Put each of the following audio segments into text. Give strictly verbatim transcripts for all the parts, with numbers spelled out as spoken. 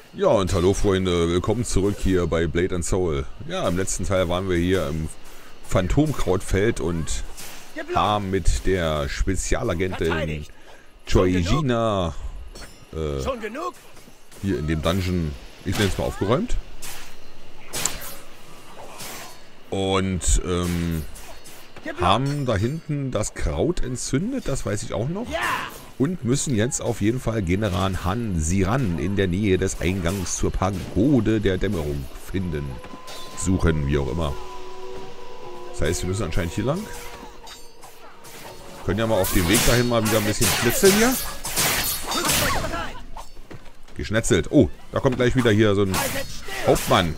Ja, und hallo Freunde, willkommen zurück hier bei Blade and Soul. Ja, im letzten Teil waren wir hier im Phantomkrautfeld und haben mit der Spezialagentin Joygina äh, hier in dem Dungeon, ich nenne es mal, aufgeräumt. Und ähm, haben da hinten das Kraut entzündet, das weiß ich auch noch. Und müssen jetzt auf jeden Fall General Han Siran in der Nähe des Eingangs zur Pagode der Dämmerung finden. Suchen, wie auch immer. Das heißt, wir müssen anscheinend hier lang. Können ja mal auf dem Weg dahin mal wieder ein bisschen schnitzeln hier. Geschnetzelt. Oh, da kommt gleich wieder hier so ein Hauptmann.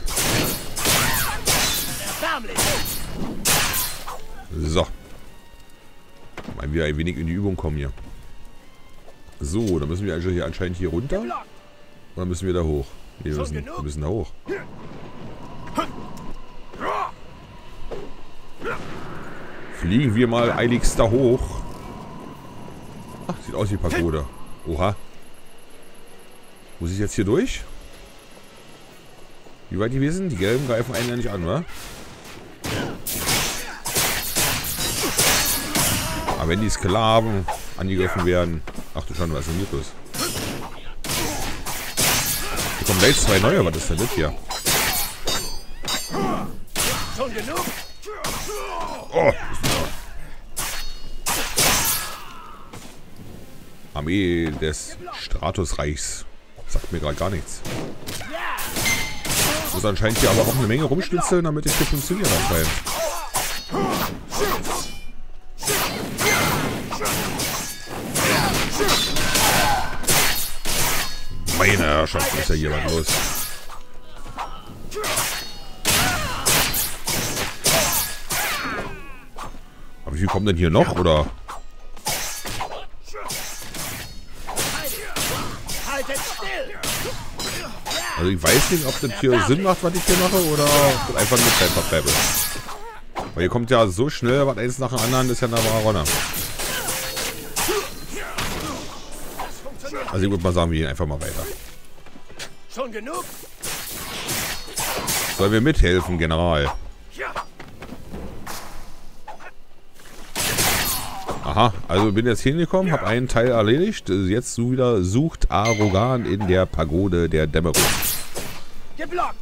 So. Mal wieder ein wenig in die Übung kommen hier. So, dann müssen wir also hier anscheinend hier runter. Oder müssen wir da hoch? Nee, wir müssen, wir müssen da hoch. Fliegen wir mal eiligst da hoch. Ach, sieht aus wie Pagode. Oha. Muss ich jetzt hier durch? Wie weit die wir sind? Die Gelben greifen einen ja nicht an, wa? Aber wenn die Sklaven angegriffen werden... Ach du Schande, was ist denn hier los? Hier kommen gleich zwei neue, was ist denn das hier? Oh! Armee des Stratusreichs. Sagt mir gerade gar nichts. Muss anscheinend hier aber auch eine Menge rumstützeln, damit ich hier funktioniert anscheinend. Meine Herrschaft, ist ja hier was los. Aber wie viel kommen denn hier noch, oder? Also ich weiß nicht, ob das hier Sinn macht, was ich hier mache, oder ob das einfach nur Zeitvertreib ist. Weil hier kommt ja so schnell was eins nach dem anderen, das ist ja eine wahre Runner. Also ich würde mal sagen, wir gehen einfach mal weiter. Schon genug? Sollen wir mithelfen, General? Aha, also bin jetzt hingekommen, habe einen Teil erledigt. Jetzt wieder sucht Arrogan in der Pagode der Dämmerung. Geblockt!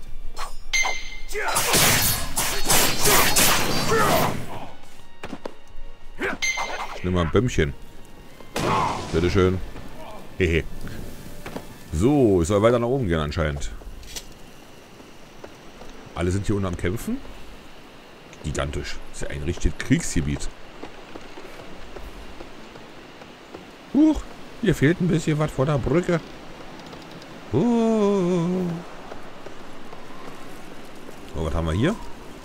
Ich nehme mal ein Bömmchen. Bitteschön. Hehe. So, ich soll weiter nach oben gehen anscheinend. Alle sind hier unten am Kämpfen. Gigantisch. Das ist ja ein richtiges Kriegsgebiet. Huch, hier fehlt ein bisschen was vor der Brücke. Oh. So, was haben wir hier?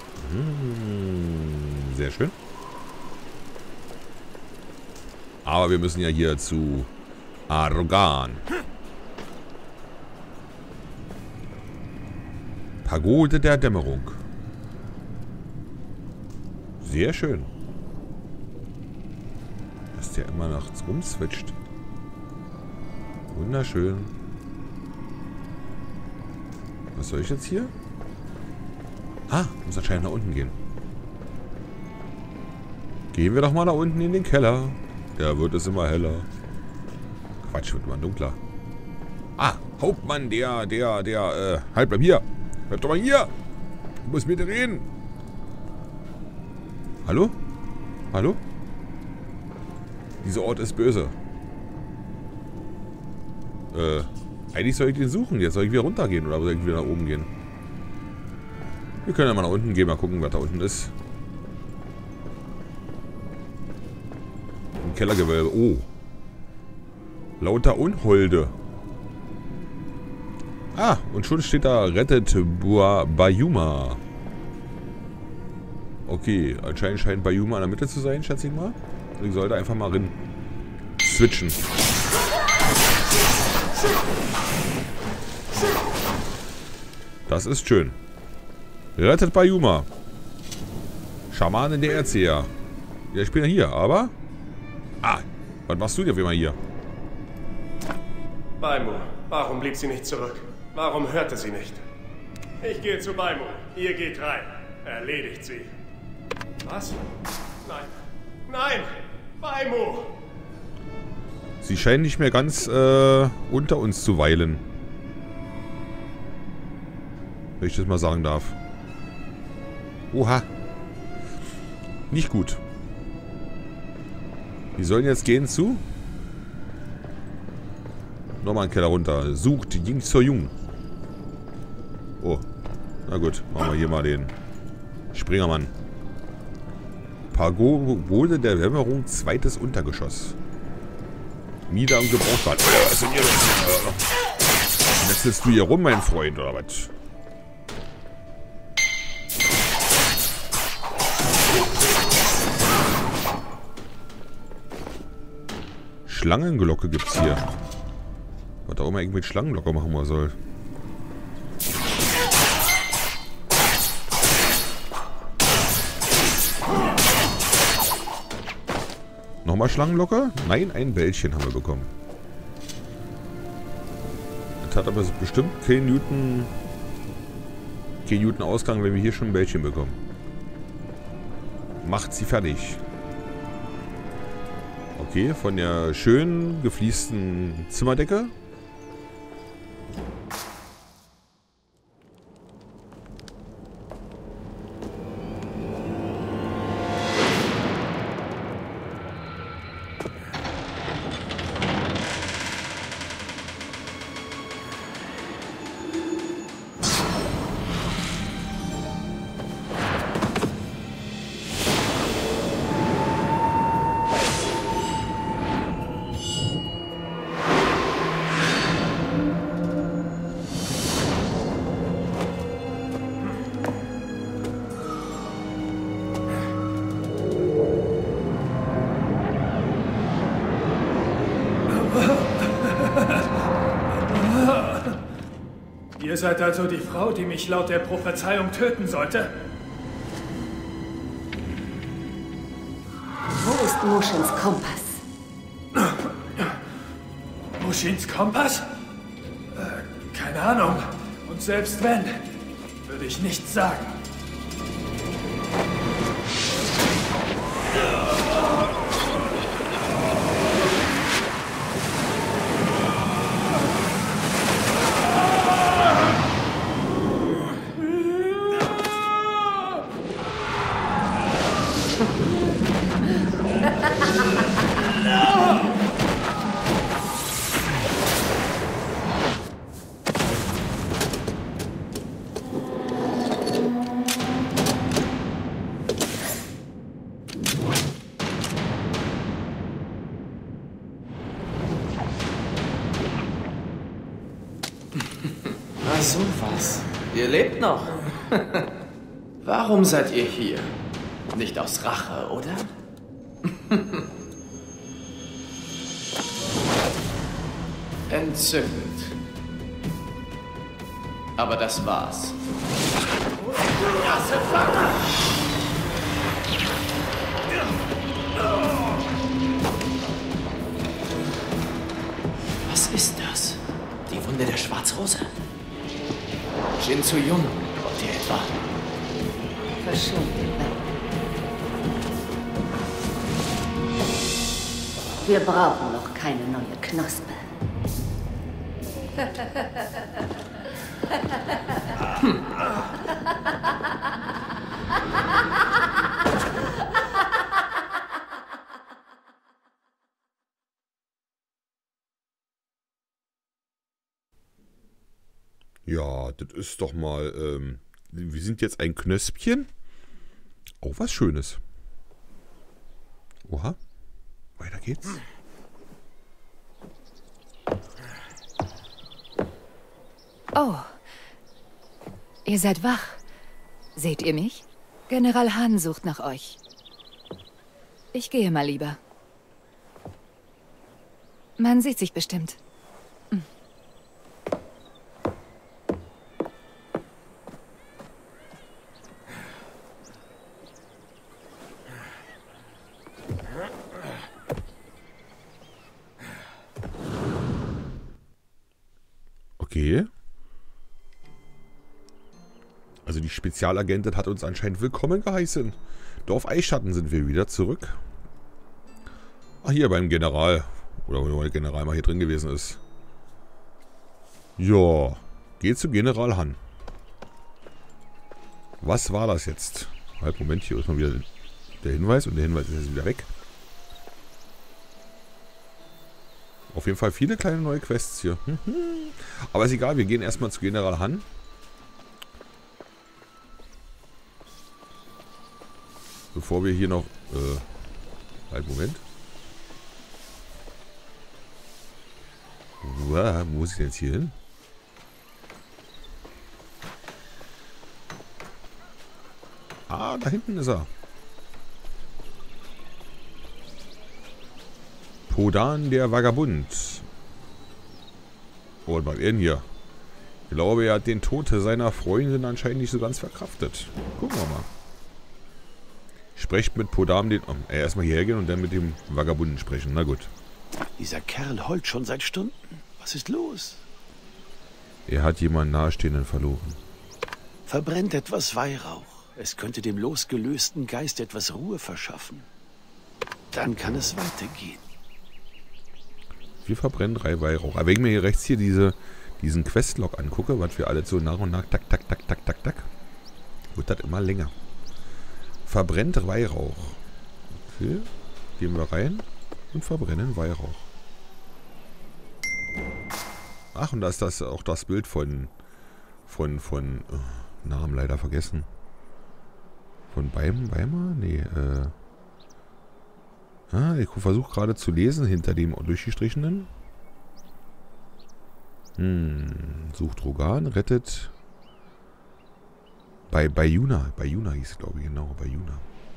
Hm, sehr schön. Aber wir müssen ja hier zu Arrogan. Pagode der Dämmerung. Sehr schön. Dass der immer nachts rumswitcht. Wunderschön. Was soll ich jetzt hier? Ah, muss anscheinend nach unten gehen. Gehen wir doch mal nach unten in den Keller. Da wird es immer heller. Quatsch, wird immer dunkler. Ah, Hauptmann, der, der, der, äh, halt, bleib hier. Bleib doch mal hier. Du musst mit dir reden. Hallo? Hallo? Dieser Ort ist böse. Äh, eigentlich soll ich den suchen. Jetzt soll ich wieder runtergehen oder soll ich wieder nach oben gehen? Wir können ja mal nach unten gehen, mal gucken, was da unten ist. Im Kellergewölbe. Oh. Lauter Unholde. Ah, und schon steht da, rettet Bayuma. Okay, anscheinend scheint Bayuma in der Mitte zu sein, schätze ich mal. Ich sollte einfach mal rein switchen. Das ist schön. Rettet Bayuma. Schamanin der Erzieher. Ja, ich bin ja hier, aber... Ah, was machst du denn auf einmal hier? Baimu, warum blieb sie nicht zurück? Warum hörte sie nicht? Ich gehe zu Baimo. Ihr geht rein. Erledigt sie. Was? Nein. Nein! Baimo! Sie scheinen nicht mehr ganz äh, unter uns zu weilen. Wenn ich das mal sagen darf. Oha. Nicht gut. Wir sollen jetzt gehen zu... Nochmal einen Keller runter. Sucht Ying zur Jung. Oh. Na gut. Machen wir hier mal den Springermann. Pagode der Dämmerung, zweites Untergeschoss. Miete am Gebrauchtwagen. Was ist denn hier los? Wechselst du hier rum, mein Freund, oder was? Schlangenglocke gibt's hier. Was auch immer irgendwie mit Schlangenglocke machen wir soll. Nochmal Schlangenglocke? Nein, ein Bällchen haben wir bekommen. Das hat aber bestimmt keinen Newton... keinen Newton Ausgang, wenn wir hier schon ein Bällchen bekommen. Macht sie fertig. Okay, von der schön gefliesten Zimmerdecke. Ihr seid also die Frau, die mich laut der Prophezeiung töten sollte? Wo ist Mushins Kompass? Mushins Kompass? Äh, keine Ahnung. Und selbst wenn, würde ich nichts sagen. Ach so was. Ihr lebt noch. Warum seid ihr hier? Nicht aus Rache, oder? Entzückend. Aber das war's. Was ist das? Die Wunde der Schwarzrose? Jin Zu Jung, kommt ihr etwa? Verschwunden. Wir brauchen noch keine neue Knospe. Hm. Ja, das ist doch mal, ähm, wir sind jetzt ein Knöspchen. Auch was Schönes. Oha. Weiter geht's. Oh. Ihr seid wach. Seht ihr mich? General Han sucht nach euch. Ich gehe mal lieber. Man sieht sich bestimmt. Hm. Okay. Also die Spezialagentin hat uns anscheinend willkommen geheißen. Dorf Eisschatten sind wir wieder zurück. Ach, hier beim General. Oder wo der General mal hier drin gewesen ist. Ja, geht zu General Han. Was war das jetzt? Halt, Moment, hier ist mal wieder der Hinweis und der Hinweis ist jetzt wieder weg. Auf jeden Fall viele kleine neue Quests hier. Aber ist egal, wir gehen erstmal zu General Han. Bevor wir hier noch... Äh, halt, Moment. Wow, wo muss ich denn jetzt hier hin? Ah, da hinten ist er. Podan der Vagabund. Oh, was macht er denn hier? Ich glaube, er hat den Tod seiner Freundin anscheinend nicht so ganz verkraftet. Gucken wir mal. Sprecht mit Podan den... Oh, erstmal hierher gehen und dann mit dem Vagabunden sprechen. Na gut. Dieser Kerl heult schon seit Stunden. Was ist los? Er hat jemanden Nahestehenden verloren. Verbrennt etwas Weihrauch. Es könnte dem losgelösten Geist etwas Ruhe verschaffen. Dann kann es weitergehen. Wir verbrennen drei Weihrauch. Aber wenn ich mir hier rechts hier diese, diesen Questlog angucke, was wir alle so nach und nach, tak, tak, tak, tak, tak, tak, wird das immer länger. Verbrennt Weihrauch. Okay. Gehen wir rein und verbrennen Weihrauch. Ach, und da ist das auch das Bild von, von, von, oh, Namen leider vergessen. Von Beim, Beimer? Nee, äh. Ah, ich versuche gerade zu lesen hinter dem durchgestrichenen. Hm, sucht Rogan, rettet. Bei Bayuna. Bayuna hieß es, glaube ich, genau. Bayuna.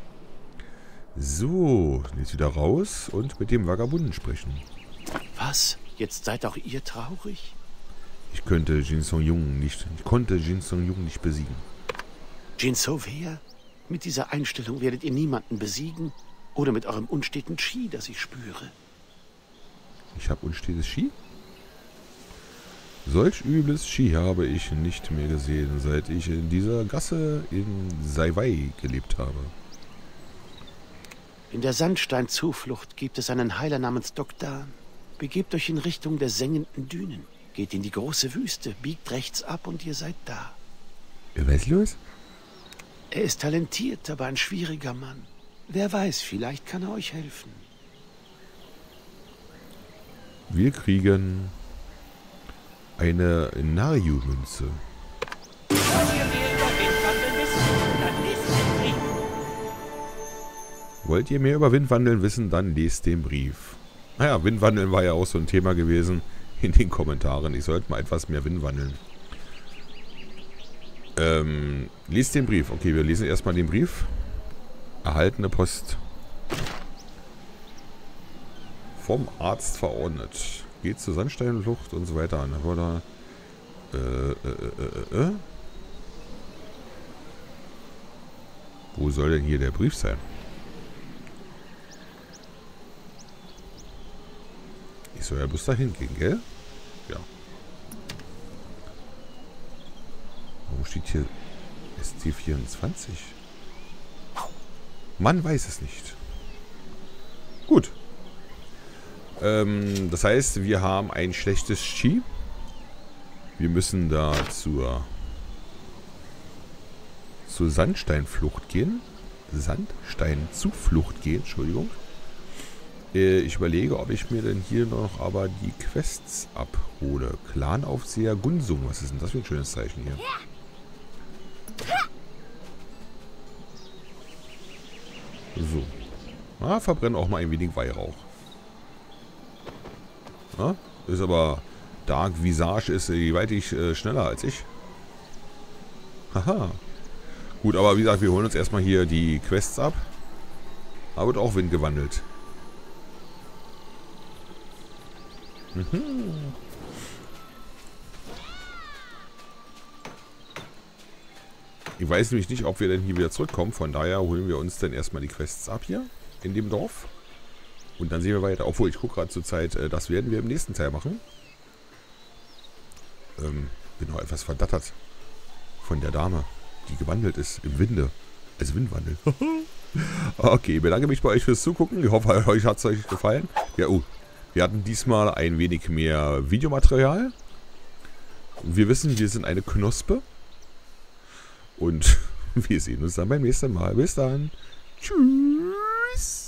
So, jetzt wieder raus und mit dem Vagabunden sprechen. Was? Jetzt seid auch ihr traurig? Ich könnte Jin Song Jung nicht. Ich konnte Jin Song Jung nicht besiegen. Jin So wer? Mit dieser Einstellung werdet ihr niemanden besiegen? Oder mit eurem unsteten Qi, das ich spüre? Ich habe unstetes Qi? Solch übles Qi habe ich nicht mehr gesehen, seit ich in dieser Gasse in Saiwei gelebt habe. In der Sandsteinzuflucht gibt es einen Heiler namens Dokdan. Begebt euch in Richtung der sengenden Dünen. Geht in die große Wüste, biegt rechts ab und ihr seid da. Was ist los? Er ist talentiert, aber ein schwieriger Mann. Wer weiß, vielleicht kann er euch helfen. Wir kriegen eine Naryu-Münze. Wollt ihr mehr über Windwandeln wissen, dann lest den Brief. Naja, Windwandeln war ja auch so ein Thema gewesen in den Kommentaren. Ich sollte mal etwas mehr Windwandeln. Ähm, lest den Brief. Okay, wir lesen erstmal den Brief. Erhaltene Post. Vom Arzt verordnet. Geht zur Sandsteinflucht und so weiter. Dann wurde äh, äh, äh, äh, äh. Wo soll denn hier der Brief sein? Ich soll ja bloß dahin gehen, gell? Ja. Warum steht hier S C vierundzwanzig? Man weiß es nicht. Gut. Ähm, das heißt, wir haben ein schlechtes Qi. Wir müssen da zur, zur Sandsteinflucht gehen. Sandsteinzuflucht gehen, Entschuldigung. Äh, ich überlege, ob ich mir denn hier noch aber die Quests abhole. Clanaufseher Gunsung. Was ist denn das für ein schönes Zeichen hier? So. Ah, verbrennen auch mal ein wenig Weihrauch. Ja, ist aber Dark Visage ist gewaltig äh, schneller als ich. Haha. Gut, aber wie gesagt, wir holen uns erstmal hier die Quests ab. Da wird auch Wind gewandelt. Mhm. Ich weiß nämlich nicht, ob wir denn hier wieder zurückkommen. Von daher holen wir uns dann erstmal die Quests ab hier in dem Dorf. Und dann sehen wir weiter. Obwohl, ich gucke gerade zur Zeit, äh, das werden wir im nächsten Teil machen. Ähm, bin noch etwas verdattert von der Dame. die gewandelt ist. Im Winde. Also Windwandel. Okay, bedanke mich bei euch fürs Zugucken. Ich hoffe, euch hat es euch gefallen. Ja, oh. Wir hatten diesmal ein wenig mehr Videomaterial. Wir wissen, wir sind eine Knospe. Und wir sehen uns dann beim nächsten Mal. Bis dann. Tschüss.